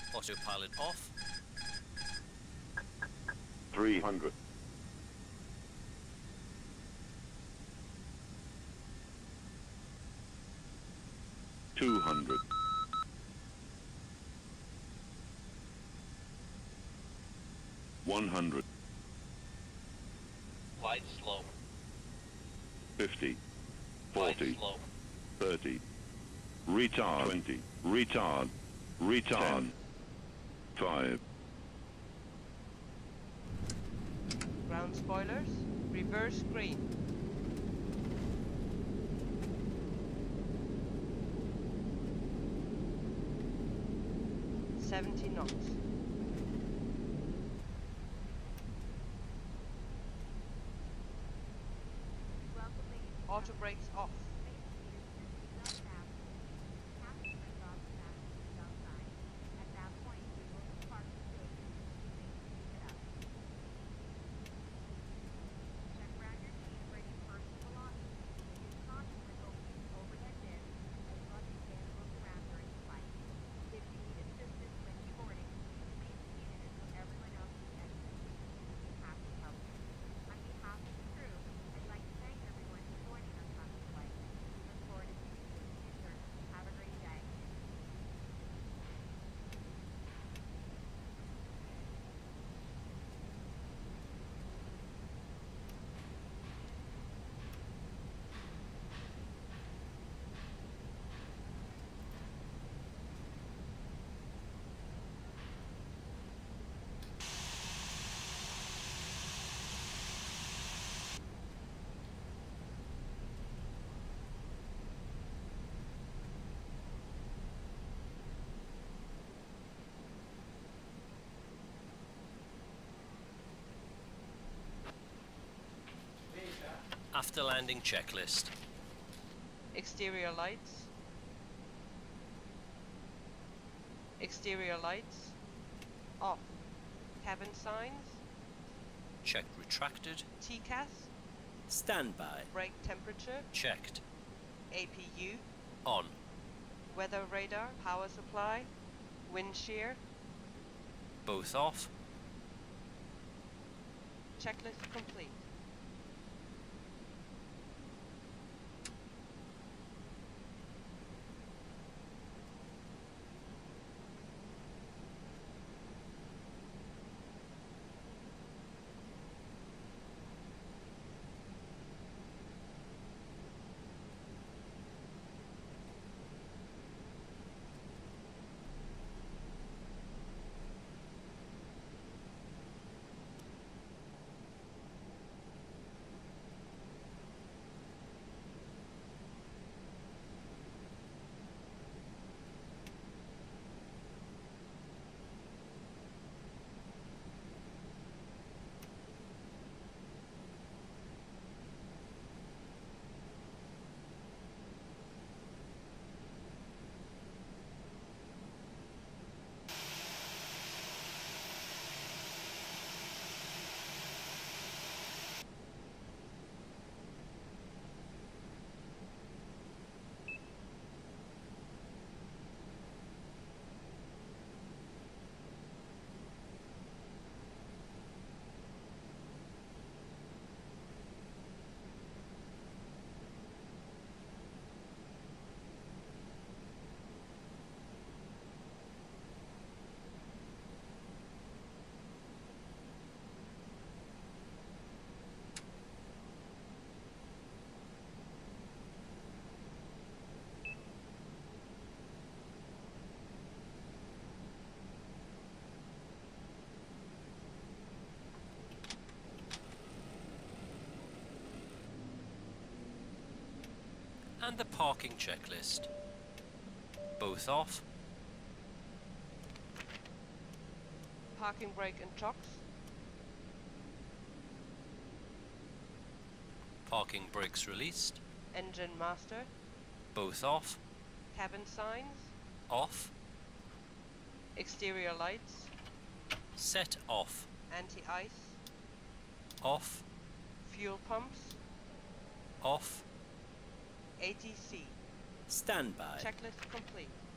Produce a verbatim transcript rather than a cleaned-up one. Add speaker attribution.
Speaker 1: Autopilot off.
Speaker 2: three hundred. two hundred. one hundred.
Speaker 1: Glide slow.
Speaker 2: fifty.
Speaker 1: Glide
Speaker 2: forty.
Speaker 1: slow.
Speaker 2: thirty. Retard. twenty. Retard. Retard. ten. five.
Speaker 3: Ground spoilers. Reverse green. seventy knots. Auto brakes off.
Speaker 1: After landing checklist.
Speaker 3: Exterior lights. Exterior lights. Off. Cabin signs.
Speaker 1: Check retracted.
Speaker 3: T C A S.
Speaker 1: Standby.
Speaker 3: Brake temperature.
Speaker 1: Checked.
Speaker 3: A P U.
Speaker 1: On.
Speaker 3: Weather radar. Power supply. Wind shear.
Speaker 1: Both off.
Speaker 3: Checklist complete.
Speaker 1: And the parking checklist. Both off.
Speaker 3: Parking brake and chocks.
Speaker 1: Parking brakes released.
Speaker 3: Engine master.
Speaker 1: Both off.
Speaker 3: Cabin signs.
Speaker 1: Off.
Speaker 3: Exterior lights.
Speaker 1: Set off.
Speaker 3: Anti-ice.
Speaker 1: Off.
Speaker 3: Fuel pumps.
Speaker 1: Off.
Speaker 3: A T C.
Speaker 1: Standby.
Speaker 3: Checklist complete.